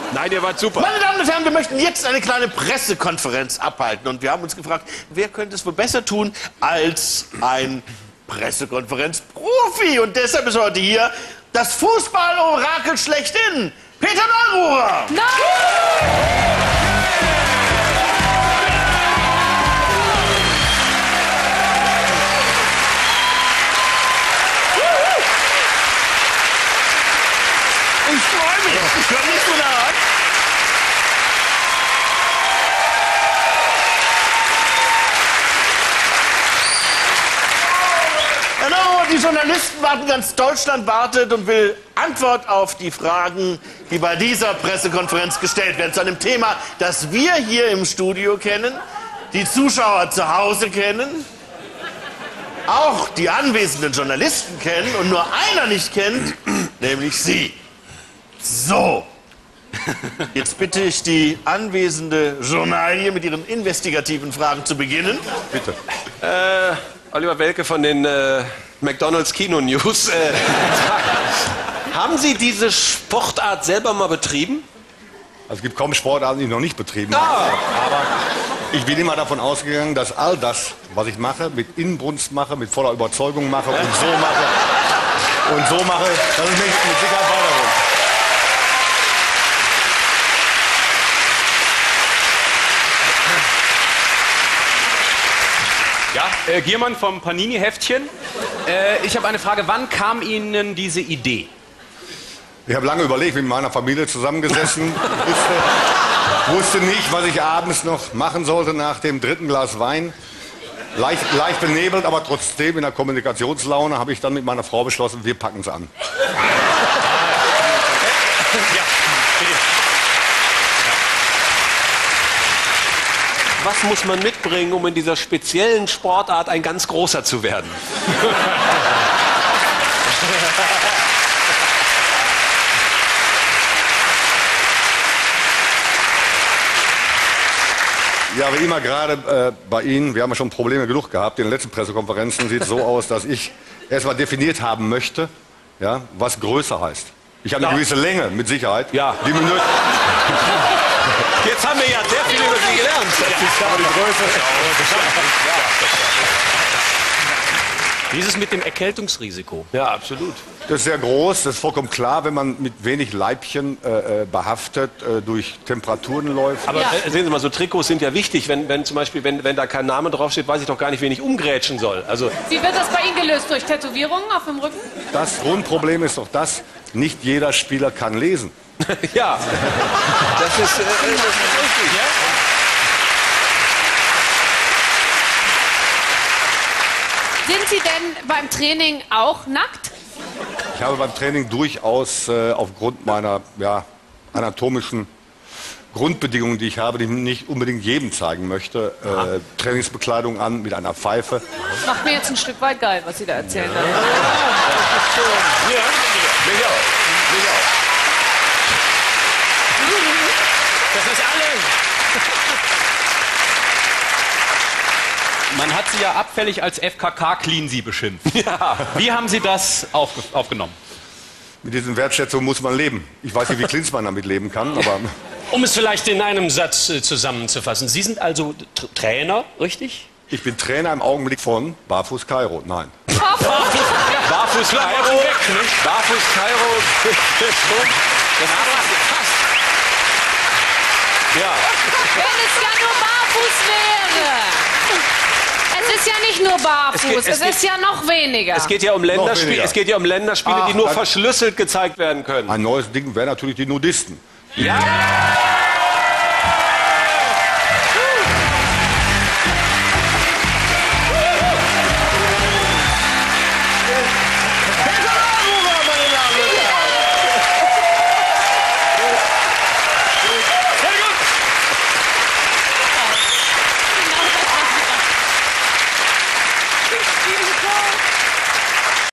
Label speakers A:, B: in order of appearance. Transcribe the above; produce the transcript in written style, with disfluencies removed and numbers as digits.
A: Nein, ihr wart super.
B: Meine Damen und Herren, wir möchten jetzt eine kleine Pressekonferenz abhalten. Und wir haben uns gefragt, wer könnte es wohl besser tun als ein Pressekonferenzprofi? Und deshalb ist heute hier das Fußball-Orakel schlechthin, Peter Neururer. Ich freue mich. Ich höre nicht so nah an. Genau, die Journalisten warten, ganz Deutschland wartet und will Antwort auf die Fragen, die bei dieser Pressekonferenz gestellt werden. Zu einem Thema, das wir hier im Studio kennen, die Zuschauer zu Hause kennen, auch die anwesenden Journalisten kennen und nur einer nicht kennt, nämlich Sie. So, jetzt bitte ich die anwesende Journalie mit ihren investigativen Fragen zu beginnen.
A: Bitte. Oliver Welke von den McDonald's Kino News. Haben Sie diese Sportart selber mal betrieben?
C: Also es gibt kaum Sportarten, die ich noch nicht betrieben habe. Aber ich bin immer davon ausgegangen, dass all das, was ich mache, mit Inbrunst mache, mit voller Überzeugung mache und so mache, dass es mich mit Sicherheit weiterbringt.
D: Ja, Giermann vom Panini-Heftchen. Ich habe eine Frage. Wann kam Ihnen diese Idee?
C: Ich habe lange überlegt, bin mit meiner Familie zusammengesessen, wusste nicht, was ich abends noch machen sollte nach dem 3. Glas Wein. Leicht benebelt, aber trotzdem in der Kommunikationslaune habe ich dann mit meiner Frau beschlossen, wir packen es an.
A: Was muss man mitbringen, um in dieser speziellen Sportart ein ganz großer zu werden?
C: Ja, wie immer gerade bei Ihnen, wir haben ja schon Probleme genug gehabt. In den letzten Pressekonferenzen sieht es so aus, dass ich erstmal definiert haben möchte, ja, was größer heißt. Ich habe eine gewisse Länge, mit Sicherheit.
A: Ja.
C: Die Minute.
A: Jetzt haben wir ja sehr viel über Sie gelernt.
C: Aber die Größe.
D: Wie ist es mit dem Erkältungsrisiko?
A: Ja, absolut.
C: Das ist sehr groß, das ist vollkommen klar, wenn man mit wenig Leibchen behaftet durch Temperaturen läuft.
A: Aber sehen Sie mal, so Trikots sind ja wichtig. Wenn zum Beispiel, wenn da kein Name draufsteht, weiß ich doch gar nicht, wen ich umgrätschen soll. Also
E: Wie wird das bei Ihnen gelöst? Durch Tätowierungen auf dem Rücken?
C: Das Grundproblem ist doch das, nicht jeder Spieler kann lesen.
A: ja, das ist richtig. Ja?
E: Sind Sie denn beim Training auch nackt?
C: Ich habe beim Training durchaus aufgrund meiner anatomischen Grundbedingungen, die ich habe, die ich nicht unbedingt jedem zeigen möchte, Trainingsbekleidung an mit einer Pfeife.
E: Macht mir jetzt ein Stück weit geil, was Sie da erzählen.
A: Ja, mich auch.
D: Das ist alles. Man hat Sie ja abfällig als FKK-Cleansy beschimpft.
A: Ja.
D: Wie haben Sie das aufgenommen?
C: Mit diesen Wertschätzungen muss man leben. Ich weiß nicht, wie Klinsmann damit leben kann, aber...
F: Um es vielleicht in einem Satz zusammenzufassen. Sie sind also Trainer, richtig?
C: Ich bin Trainer im Augenblick von Barfuß Kairo. Nein.
A: Barfuß Kairo. Barfuß Kairo. Das passt. Ja.
E: Wenn es ja nur barfuß wäre. Es ist ja nicht nur barfuß, es ist ja noch weniger.
A: Es geht ja um Länderspiele, die nur
C: dann-
A: verschlüsselt gezeigt werden können.
C: Ein neues Ding wäre natürlich die Nudisten.
A: Ja!